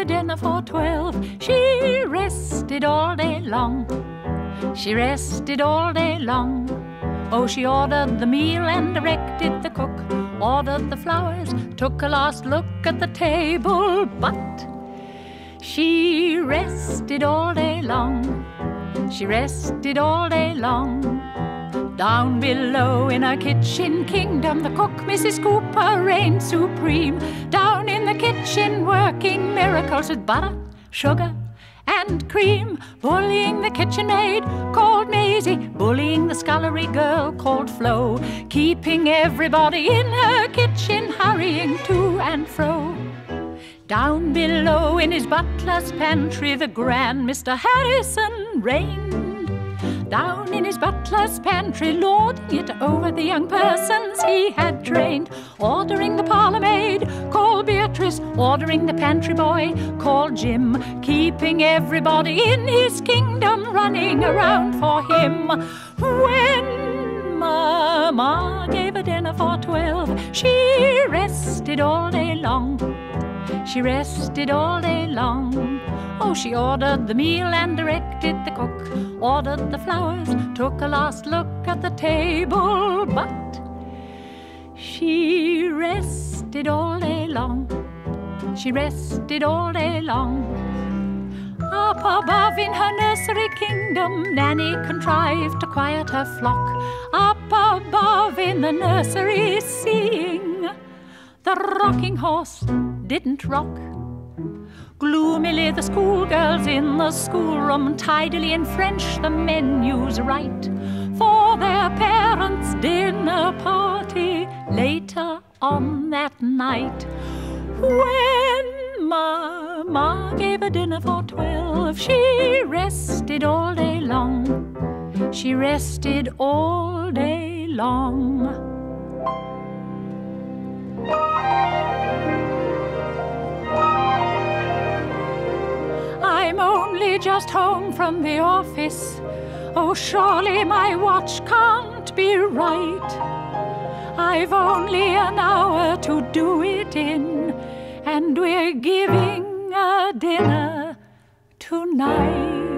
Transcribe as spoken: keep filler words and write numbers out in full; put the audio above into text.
a dinner for twelve. She rested all day long. She rested all day long. Oh, she ordered the meal and directed the cook, ordered the flowers, took a last look at the table, but she rested all day long. She rested all day long. Down below in her kitchen kingdom, the cook, Missus Cooper, reigned supreme. Down in the kitchen working miracles with butter, sugar, and cream. Bullying the kitchen maid called Maisie, bullying the scullery girl called Flo, keeping everybody in her kitchen hurrying to and fro. Down below in his butler's pantry, the grand Mister Harrison reigned. Down in his butler's pantry, lording it over the young persons he had trained. Ordering the parlour maid, called Beatrice, ordering the pantry boy, called Jim, keeping everybody in his kingdom running around for him. When Mama gave a dinner for twelve, she rested all day long. She rested all day long. Oh, she ordered the meal and directed the cook, ordered the flowers, took a last look at the table, but she rested all day long. She rested all day long. Up above in her nursery kingdom, Nanny contrived to quiet her flock. Up above in the nursery, seeing the rocking horse didn't rock. Gloomily the schoolgirls in the schoolroom tidily in French the menus write for their parents' dinner party later on that night. When Mama gave a dinner for twelve, she rested all day long. She rested all day long. I'm only just home from the office. Oh, surely my watch can't be right. I've only an hour to do it in, and we're giving a dinner tonight.